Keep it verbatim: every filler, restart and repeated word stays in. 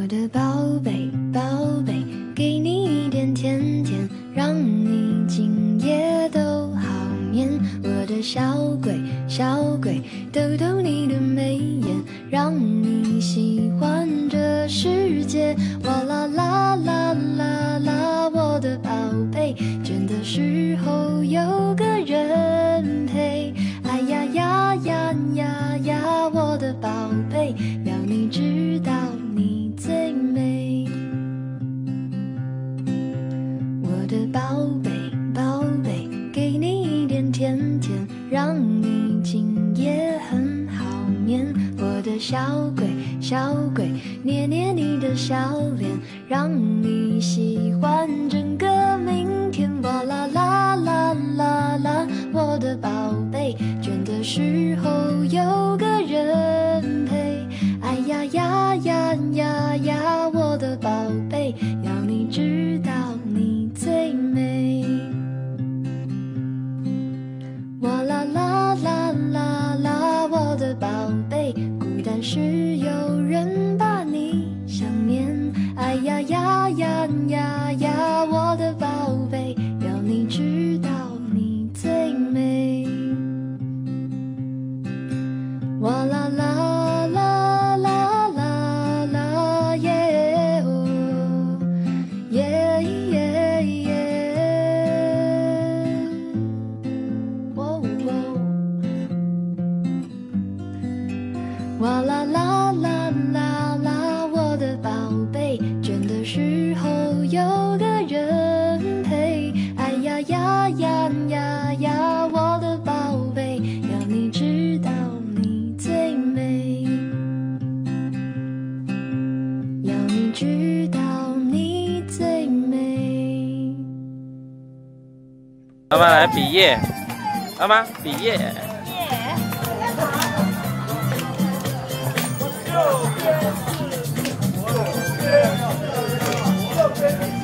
的宝贝，宝贝，给你一点甜甜，让你今夜都好眠。我的小鬼，小鬼，逗逗你的眉眼，让你喜欢这世界。哇啦啦啦啦啦，我的宝贝，倦的时候有个人陪。哎呀呀呀呀呀，我的宝贝，要你知道你最美。我的宝贝，宝贝，给你一点甜甜，让你今夜很好眠。我的小鬼，小鬼，捏捏你的笑脸，让你喜欢整个明天。哇啦啦啦啦啦，我的宝贝，倦的时候有个人陪。哎呀呀呀呀呀，我的宝贝，要你知道你最美。哇啦啦啦啦啦，我的宝贝，孤单时有人把你想念。哎呀呀呀呀呀，我的宝贝，要你知道你最美。哇啦啦啦啦啦啦耶哦耶耶耶，喔喔，哇啦啦啦啦啦，我的宝贝，倦的时候有个人陪。哎呀呀呀呀呀，我的宝贝，要你知道你最美，要你知道你最美。 妈妈来比耶，妈妈比耶。 右边是左边，右边。